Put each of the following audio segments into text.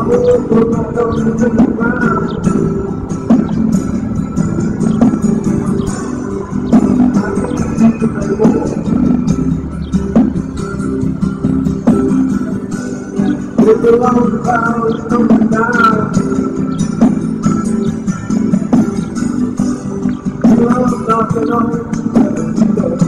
With the long clouds coming down, love knocking on the door.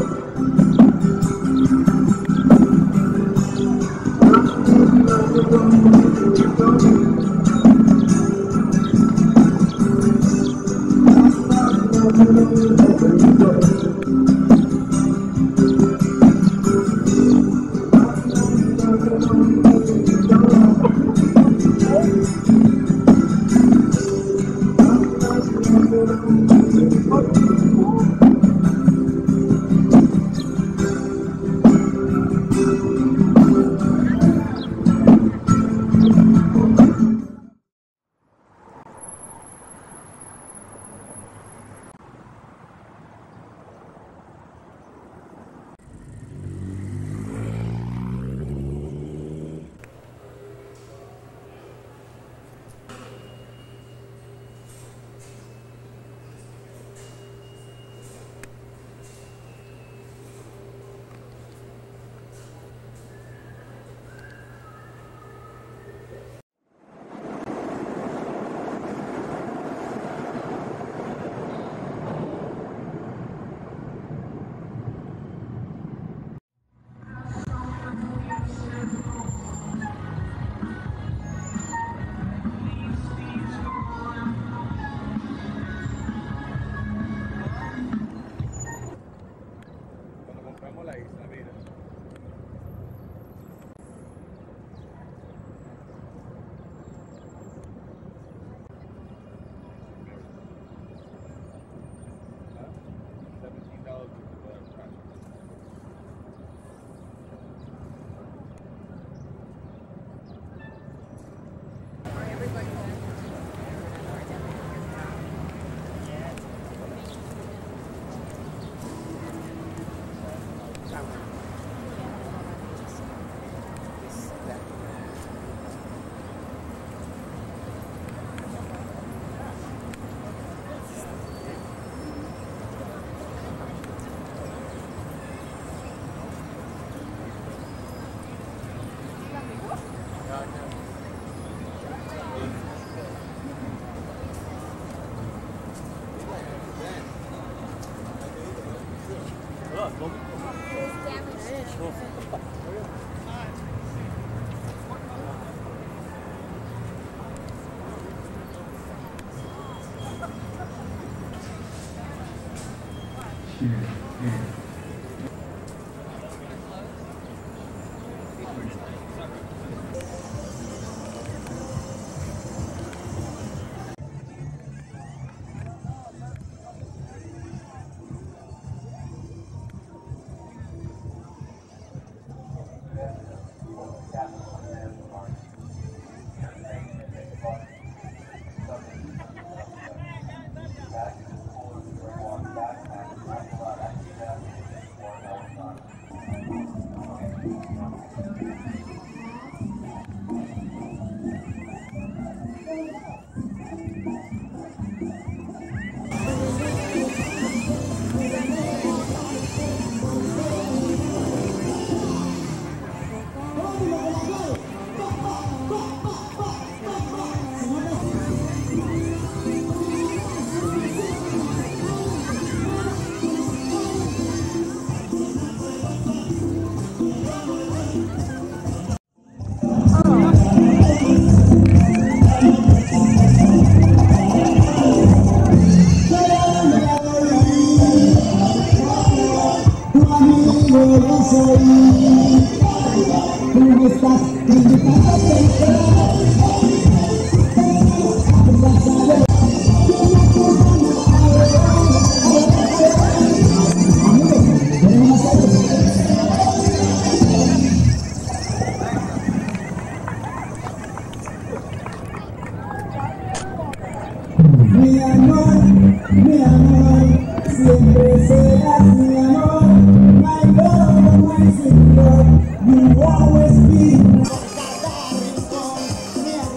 Mi amor, siempre serás mi amor. My love, my single, you always be my darling.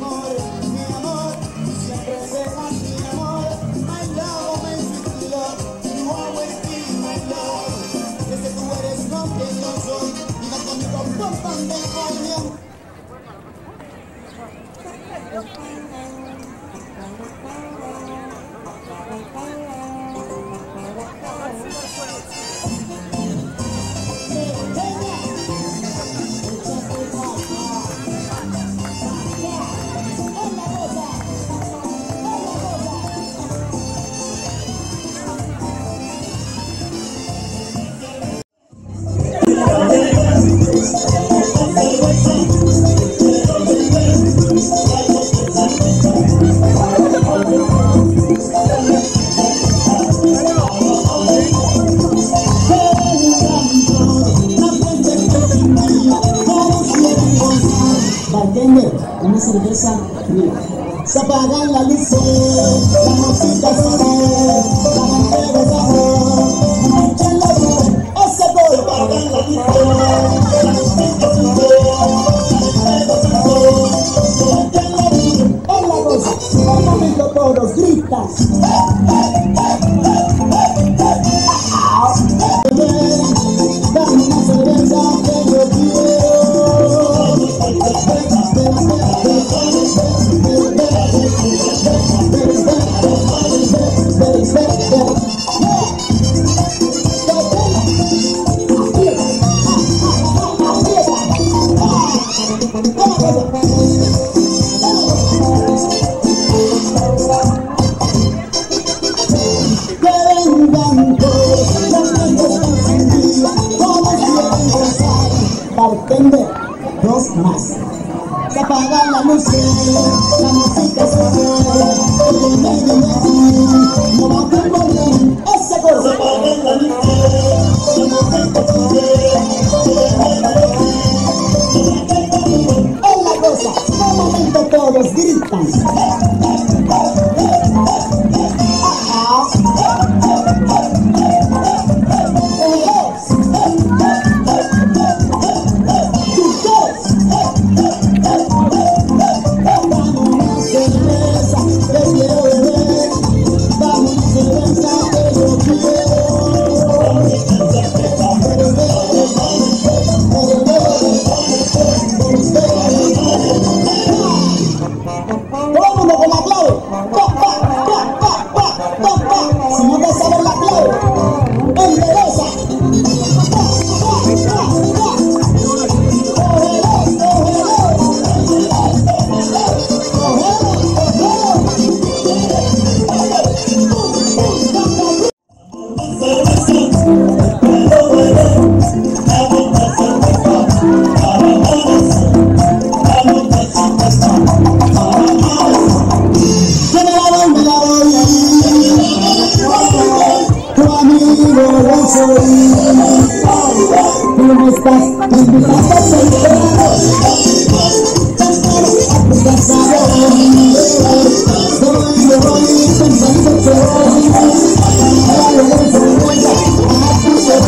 cerveza fría. Se apagan las luces, la música suena, la gente gozando, escuchan la voz, ese gol. Se apagan las luces, la música suena, la gente gozando, escuchan la voz, es la cosa. Un momento todos gritan. Dame una cerveza que yo quiero. Bartender, dos más. Se apagan la música suena, no va a morir ese gol. Se apagan la música es la cosa. Un momento todos gritan. Si no te sabes la clave, endereza. ¿Cómo estás? Invitaste a celebrar. A tu casa voy pensando que hoy a lo de cerveza a tu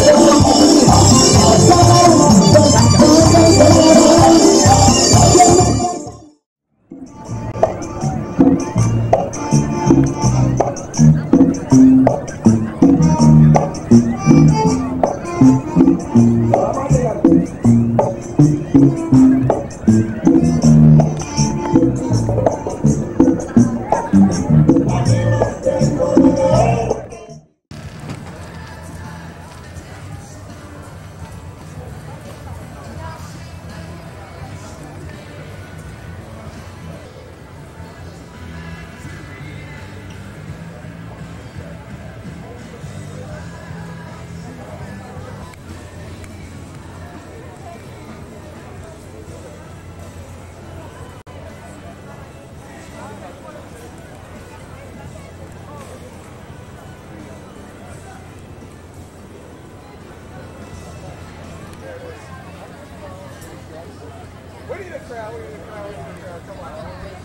We need a crowd, come on.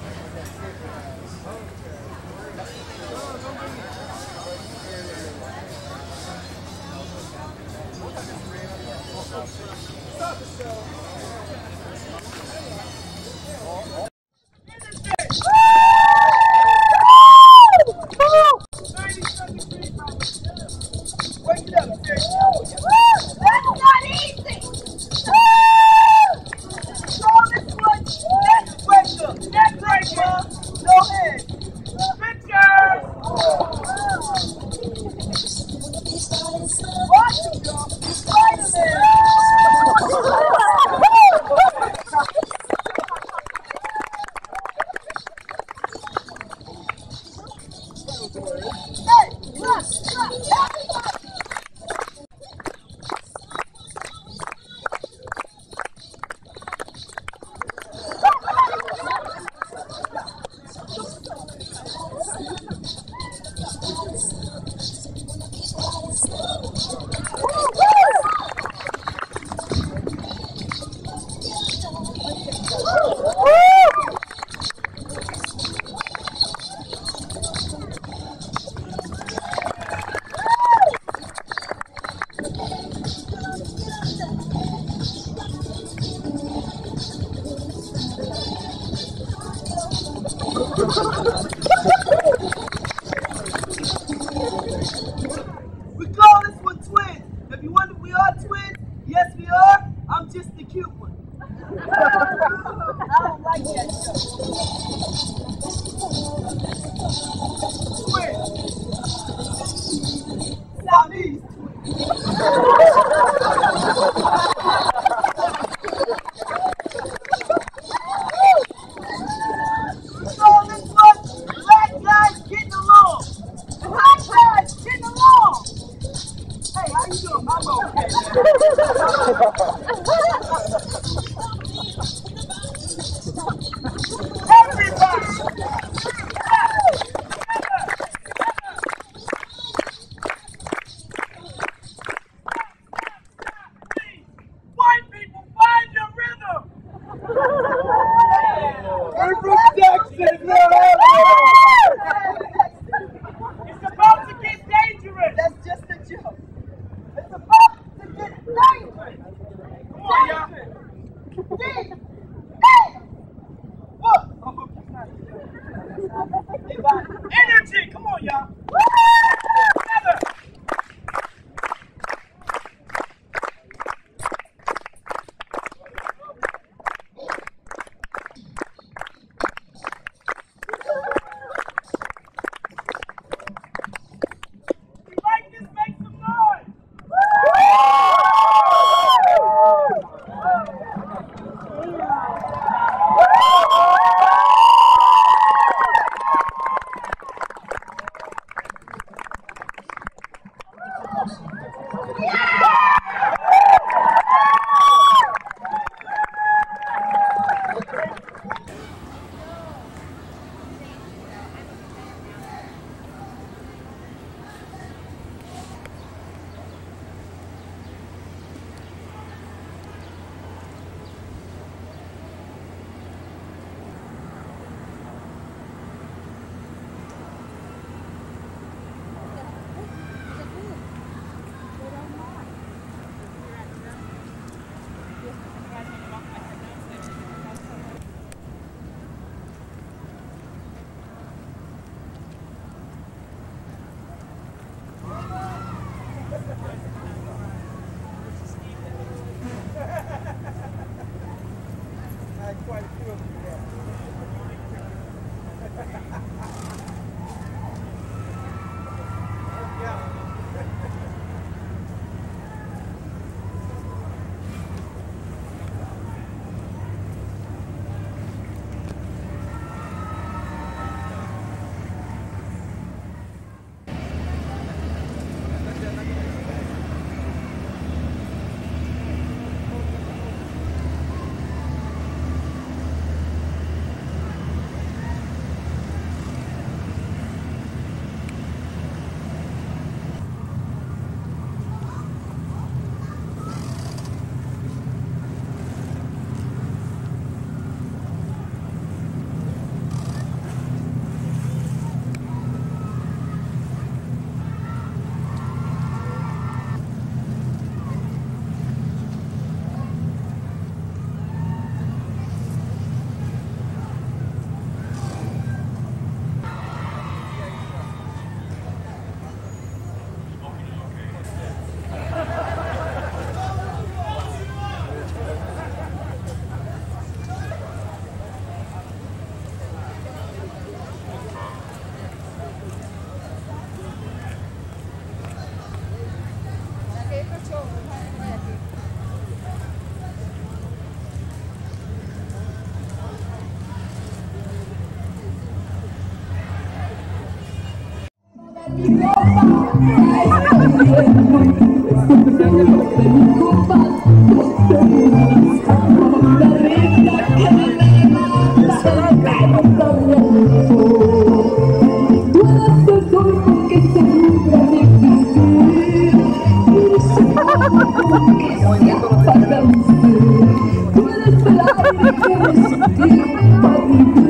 Stop the show. Wake it up, that's not easy. Next We call this one twins. If you wonder if we are twins, yes we are. I'm just the cute one. I don't like that stuff. Twins. Southeast. We call this one black guys getting along. Black guys getting along. Hey, how you doing? I'm okay. Everybody! White people, find your rhythm! We're from Texas, It's about to get dangerous! That's just a joke. It's about to get dangerous! Come on, y'all! What? Energy! Come on, y'all! Together! If you like this, make some noise!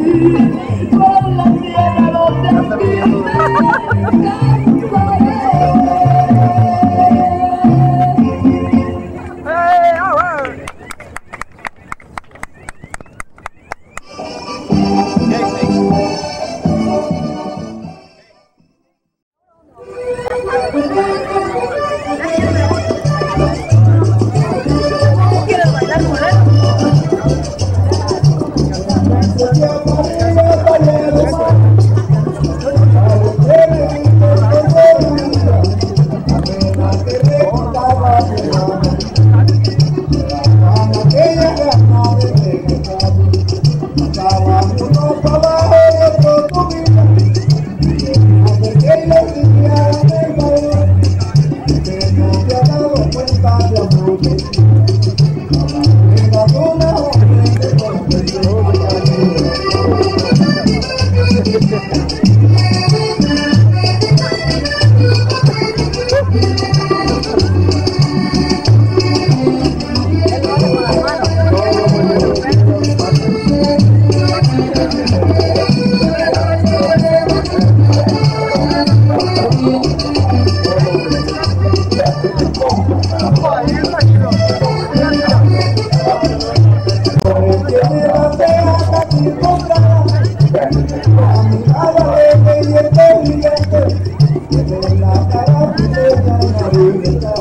Toda la tierra donde vive, Thank you.